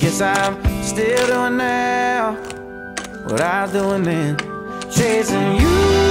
guess I'm still doing now what I was doing then, chasing you.